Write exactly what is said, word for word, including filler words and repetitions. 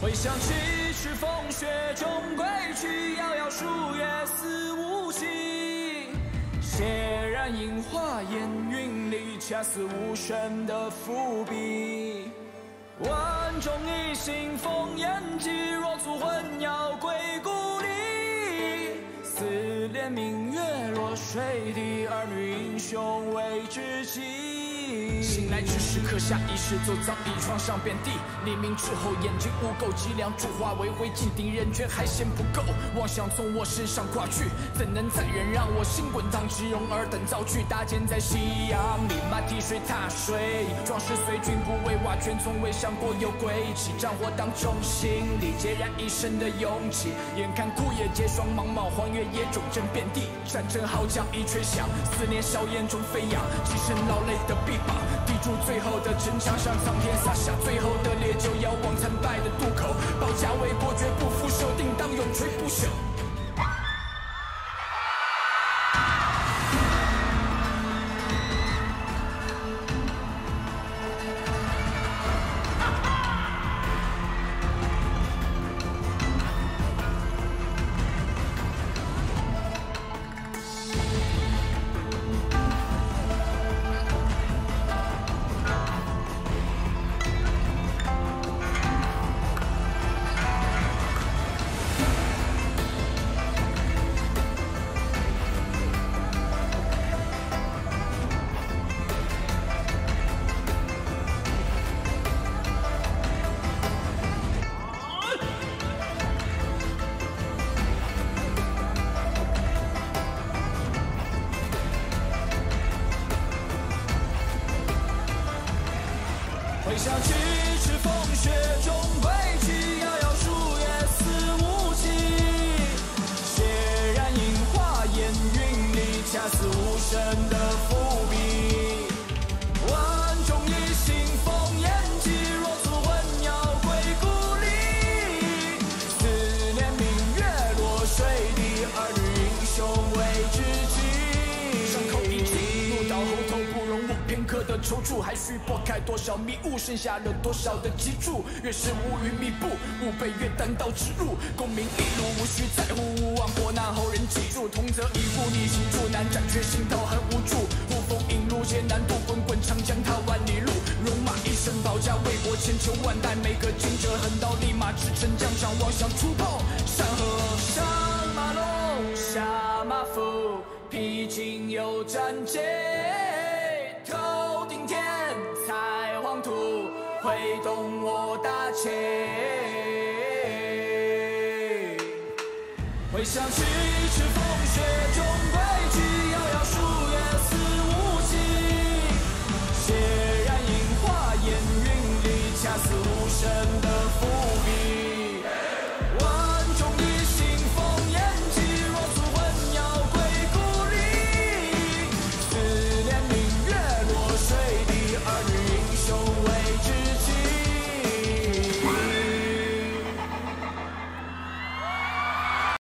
回想起赤风雪中归去，遥遥数月思无期。血染樱花烟云里，恰似无声的伏笔。万众一心烽烟寂，若足魂要归故里。思恋明月落水底，儿女英雄为知己。醒来之时，刻下一世，走葬一床上遍地。黎明之后，眼睛污垢，脊梁烛化为灰烬，定人却还嫌不够。妄想从我身上跨去，怎能再忍让我心滚烫？只用尔等造句，搭建在夕阳里，马蹄水踏水，壮士随军不为瓦全，从未想过有归期。战火当中，心里孑然一身的勇气。眼看枯叶结霜，茫茫黄月野种震遍地。战争号角一吹响，思念硝烟中飞扬，几声老泪的臂膀，抵住最后的城墙，向苍天洒下最后的烈酒，遥望惨败的渡口。保家卫国，绝不腐朽，定当永垂不朽。回想起赤风雪中归去，遥遥数月思无期。血染樱花烟云里，恰似无声的伏笔。万众一心烽烟寂，若足魂要归故里。思念明月落水底，儿女英雄为知己。伤口已经入到喉头，不容我片刻的踌躇，还需拨开多少迷雾，剩下了多少的脊柱。越是乌云密布，吾辈越单刀直入。功名利禄无需在乎，勿忘国难后人记住。同则一步逆行助难，战却心头很无助。呼风引路艰难渡，滚滚长江踏万里路。戎马一生保家卫国，千秋万代，每个惊蛰横刀立马驰骋疆场，妄想触碰山河。上马龙，下马腹，披荆有战节。头顶天，采黄土，挥动我大旗。回想起赤风雪中归去。